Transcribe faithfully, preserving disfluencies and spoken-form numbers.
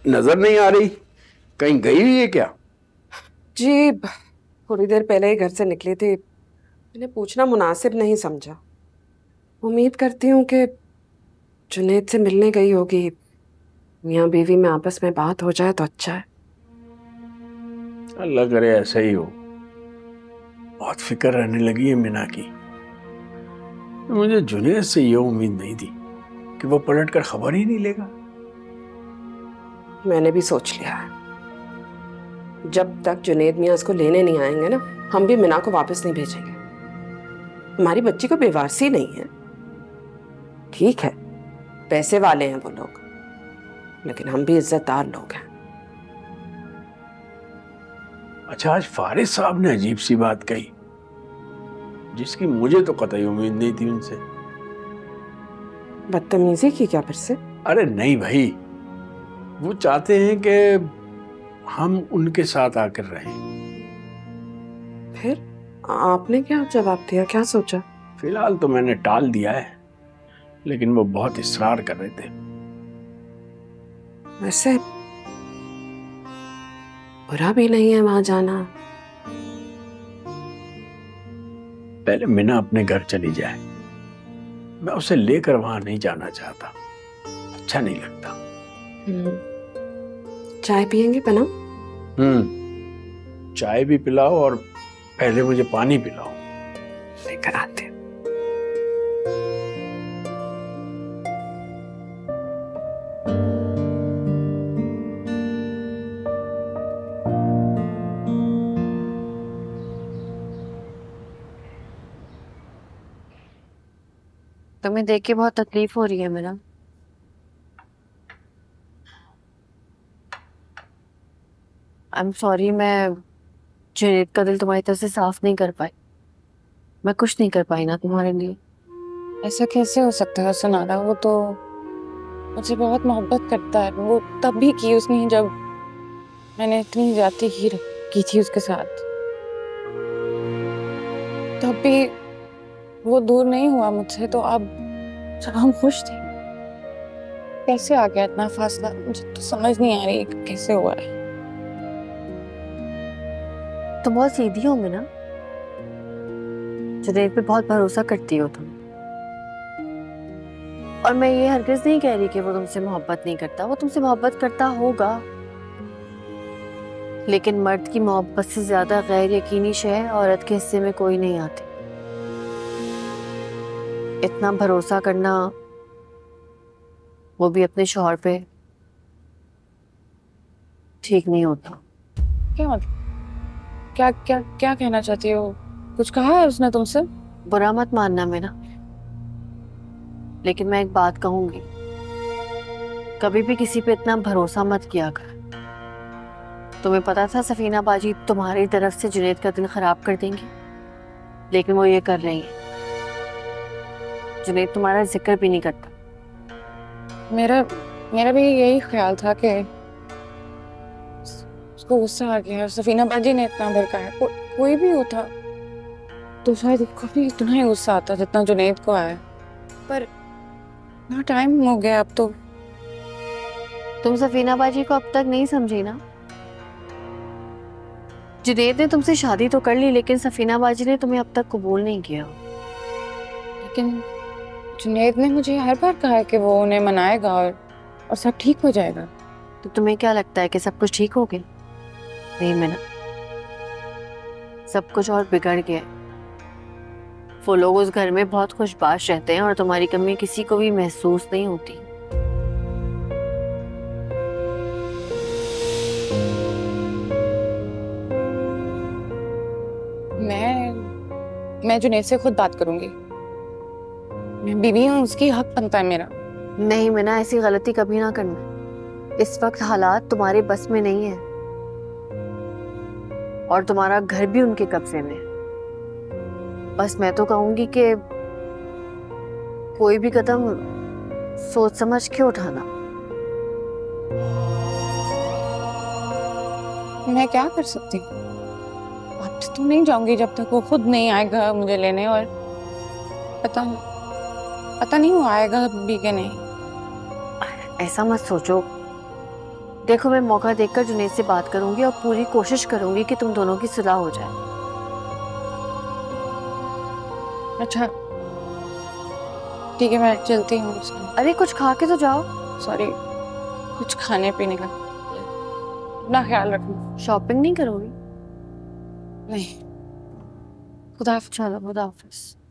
नजर नहीं आ रही, कहीं गई हुई है क्या? जी थोड़ी देर पहले ही घर से निकली थी, मैंने पूछना मुनासिब नहीं समझा। उम्मीद करती हूँ कि जुनैद से मिलने गई होगी, मियाँ बीवी में आपस में बात हो जाए तो अच्छा है। अल्लाह करे ऐसा ही हो। बहुत फिक्र रहने लगी है मीना की। मुझे जुनैद से ये उम्मीद नहीं थी कि वो पलट कर खबर ही नहीं लेगा। मैंने भी सोच लिया है, जब तक जुनैद मियाँ इसको लेने नहीं आएंगे ना, हम भी मीना को वापस नहीं भेजेंगे। हमारी बच्ची को बेवारसी नहीं है, ठीक है पैसे वाले हैं वो लोग, लेकिन हम भी इज्जतदार लोग हैं। अच्छा, आज फारिस साहब ने अजीब सी बात कही जिसकी मुझे तो कतई उम्मीद नहीं थी उनसे। बदतमीजी की क्या फिर से? अरे नहीं भाई, वो चाहते हैं कि हम उनके साथ आकर रहें। फिर आपने क्या जवाब दिया, क्या सोचा? फिलहाल तो मैंने टाल दिया है, लेकिन वो बहुत इसरार कर रहे थे। वैसे बुरा भी नहीं है वहां जाना। पहले मीना अपने घर चली जाए, मैं उसे लेकर वहां नहीं जाना चाहता, अच्छा नहीं लगता। चाय पियेंगे पनम? हम्म, चाय भी पिलाओ और पहले मुझे पानी पिलाओ। लेकर आते हैं। तुम्हें देख के बहुत तकलीफ हो रही है मेरा। आई एम सॉरी, मैं जुनैद का दिल तुम्हारी तरफ से साफ नहीं कर पाई। मैं कुछ नहीं कर पाई ना तुम्हारे लिए। ऐसा कैसे हो सकता है सुनारा? वो तो मुझे बहुत मोहब्बत करता है। वो तब भी की उसने जब मैंने इतनी ज्यादती की की थी उसके साथ, तब भी वो दूर नहीं हुआ मुझसे। तो अब जब हम खुश थे, कैसे आ गया इतना फासला? मुझे तो समझ नहीं आ रही कैसे हुआ है। तुम बहुत सीधी हो ना, जुनैद पे बहुत भरोसा करती हो तुम। और मैं ये हरगिज नहीं कह रही कि वो तुमसे मोहब्बत नहीं करता, वो तुमसे मोहब्बत करता होगा, लेकिन मर्द की मोहब्बत से ज्यादा गैर यकीनी शय औरत के हिस्से में कोई नहीं आती। इतना भरोसा करना, वो भी अपने शौहर पे, ठीक नहीं होता। क्या मतलब? क्या क्या क्या कहना चाहती हो? कुछ कहा है उसने तुमसे? बुरा मत मानना मेरा, लेकिन मैं एक बात कहूंगी, कभी भी किसी पे इतना भरोसा मत किया कर। तुम्हें पता था सफीना बाजी तुम्हारी तरफ से जुनैद का दिल खराब कर देंगी, लेकिन वो ये कर रही है। जुनैद तुम्हारा जिक्र भी नहीं करता। मेरा मेरा भी यही ख्याल था कि उसको गुस्सा आ गया, सफीना बाजी ने इतना भड़काया। को, कोई भी होता तो शायद इसको भी इतना ही गुस्सा आता जितना जुनैद को आया, पर ना टाइम हो गया अब तो। तुम सफीना बाजी को अब तक नहीं समझी ना। जुनैद ने तुमसे शादी तो कर ली, लेकिन सफीना बाजी ने तुम्हें अब तक कबूल नहीं किया। लेकिन जुनैद ने मुझे हर बार कहा है कि वो उन्हें मनाएगा और और सब ठीक हो जाएगा। तो तुम्हें क्या लगता है कि सब कुछ ठीक हो गया? नहीं मैना, सब कुछ और बिगड़ गया। वो लोग उस घर में बहुत खुशबाश रहते हैं और तुम्हारी कमी किसी को भी महसूस नहीं होती। मैं मैं जुनैद से खुद बात करूंगी। मैं बीवी हूँ, उसकी हक बनता है मेरा। नहीं मैना, ऐसी गलती कभी ना करना। इस वक्त हालात तुम्हारे बस में नहीं है और तुम्हारा घर भी उनके कब्जे में है। बस मैं तो कहूंगी कि कोई भी कदम सोच समझ के उठाना। मैं क्या कर सकती हूँ? वापस तो नहीं जाऊंगी जब तक वो खुद नहीं आएगा मुझे लेने, और पता पता नहीं वो आएगा भी कि नहीं। ऐसा मत सोचो, देखो मैं मौका देखकर जुनैद से बात करूंगी और पूरी कोशिश करूंगी कि तुम दोनों की सुलह हो जाए। अच्छा ठीक है, मैं चलती हूँ। अरे कुछ खा के तो जाओ। सॉरी, कुछ खाने पीने का। अपना ख्याल रखना। शॉपिंग नहीं करोगी? नहीं, खुदा हाफिज़। चलो खुदा हाफिज़।